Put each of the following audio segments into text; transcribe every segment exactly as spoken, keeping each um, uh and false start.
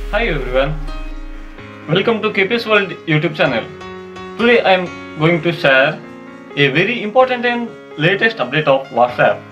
Hi everyone, welcome to K P S World YouTube channel. Today I am going to share a very important and latest update of WhatsApp.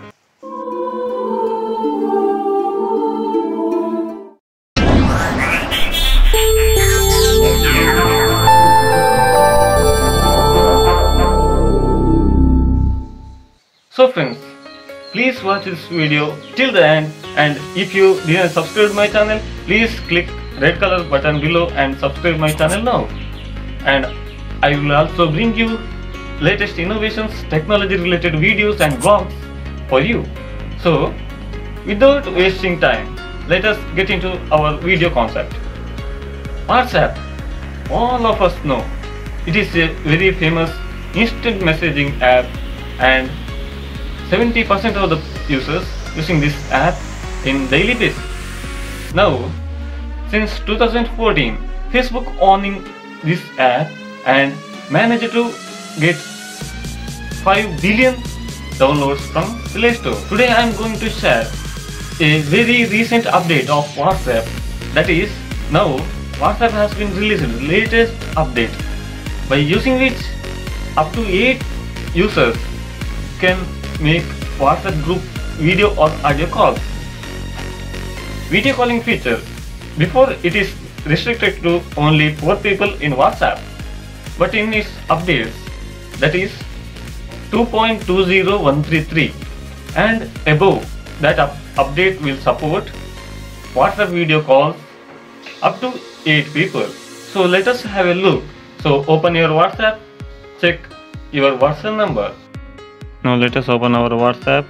So friends, please watch this video till the end, and if you didn't subscribe my channel, please click red color button below and subscribe my channel now. And I will also bring you latest innovations, technology related videos and vlogs for you. So without wasting time, let us get into our video concept. WhatsApp, all of us know it is a very famous instant messaging app, and seventy percent of the users using this app in daily basis. Now, since two thousand fourteen, Facebook owning this app and managed to get five billion downloads from Play Store. Today I am going to share a very recent update of WhatsApp. That is, now WhatsApp has been released latest update, by using which up to eight users can make WhatsApp group video or audio calls. Video calling feature, before it is restricted to only four people in WhatsApp, but in its updates, that is two point two zero one three three and above, that up update will support WhatsApp video calls up to eight people. So let us have a look. So open your WhatsApp, check your WhatsApp number. Now let us open our WhatsApp.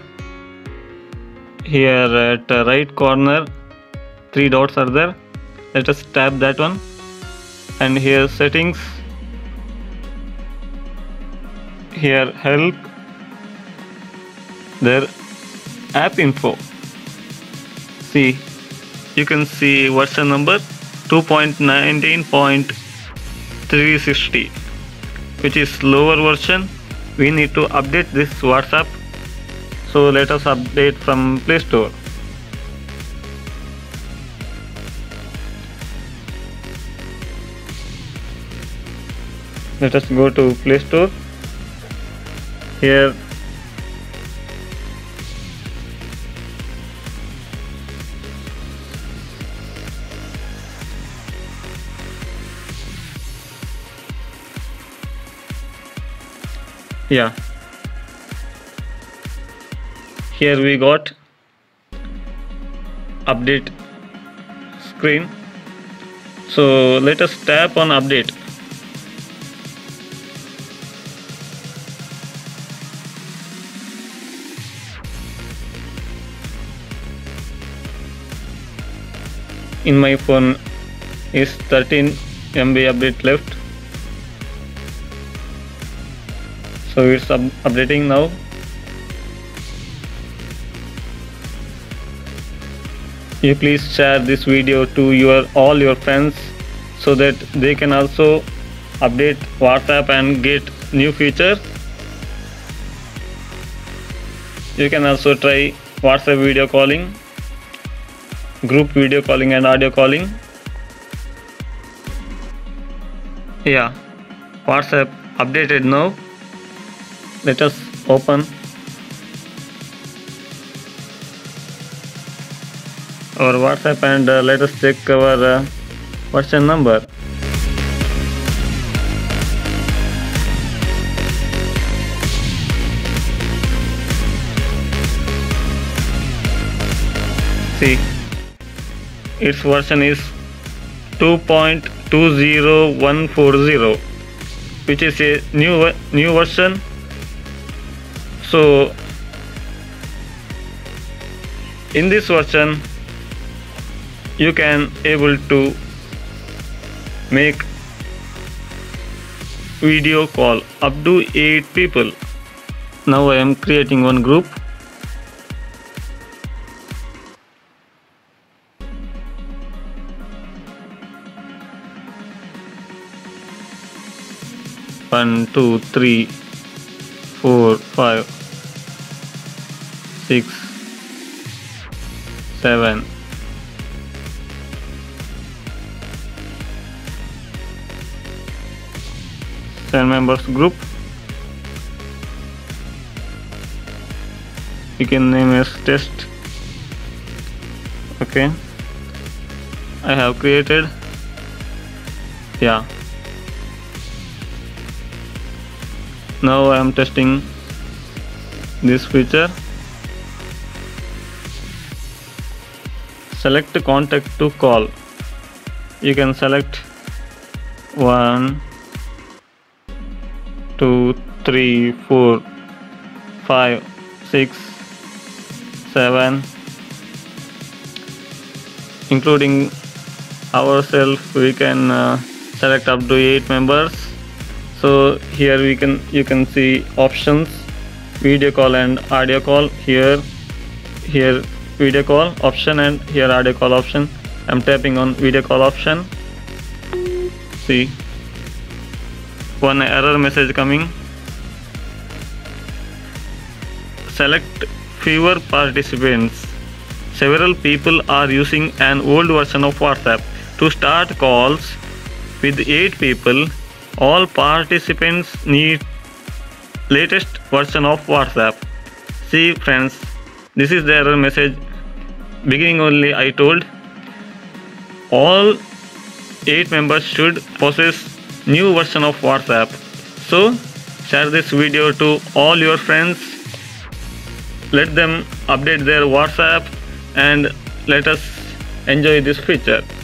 Here at the right corner, three dots are there. Let us tap that one, and here settings, here help, there app info. See, you can see version number two point nineteen point three sixty, which is lower version. We need to update this WhatsApp, so let us update from Play Store. Let us go to Play Store. Here yeah here we got update screen, so let us tap on update. In my phone is thirteen M B update left, so it's up updating now. You please share this video to your all your friends, so that they can also update WhatsApp and get new features. You can also try WhatsApp video calling, group video calling and audio calling. Yeah, WhatsApp updated now. Let us open our WhatsApp and uh, let us check our uh, version number. See, its version is two point two zero one four zero, which is a new new version. So in this version you can able to make video call up to eight people. Now I am creating one group. One, two, three, four, five, six, seven, send members group. You can name as test. Okay, I have created. Yeah, now I am testing this feature. Select contact to call. You can select one, two, three, four, five, six, seven, including ourselves. We can uh, select up to eight members. So here we can you can see options, video call and audio call. Here here video call option and here audio call option. I'm tapping on video call option. See, one error message coming. Select fewer participants. Several people are using an old version of WhatsApp. To start calls with eight people, all participants need latest version of WhatsApp. See friends, this is the error message. Beginning only I told all eight members should possess new version of WhatsApp. So share this video to all your friends. Let them update their WhatsApp and let us enjoy this feature.